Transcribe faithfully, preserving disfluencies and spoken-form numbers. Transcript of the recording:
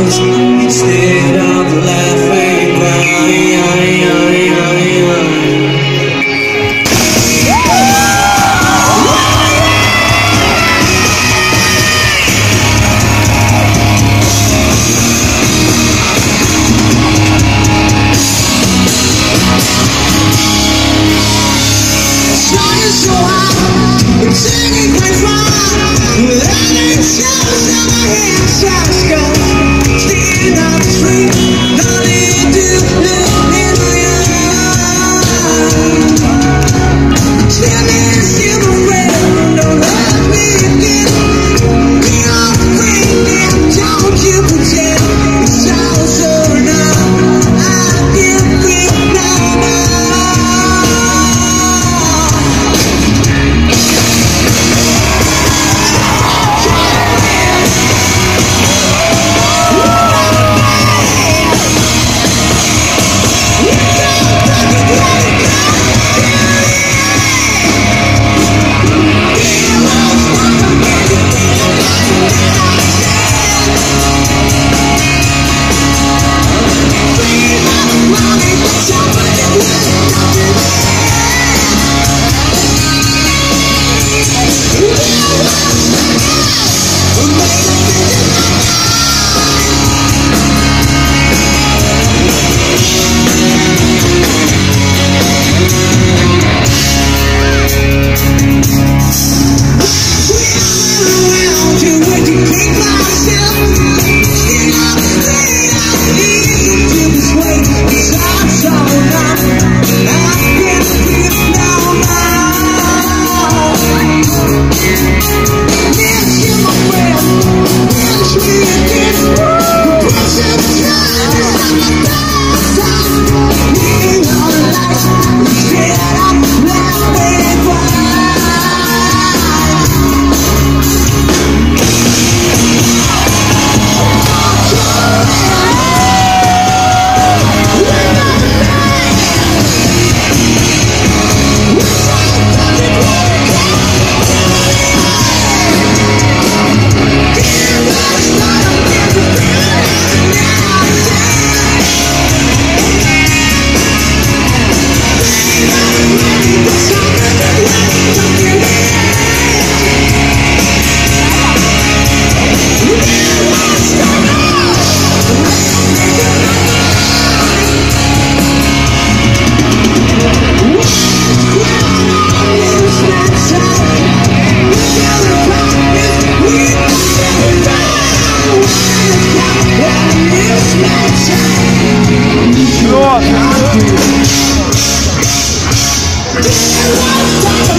close instead of laughing, crying. So high, it's singing quite far, without any shadows on my hands, shadows go, standing on the street, all they do, look in my eyes, standing still around, don't hurt me again, be all afraid, and don't you pretend, it's all so now, I feel free now, now. Nossa!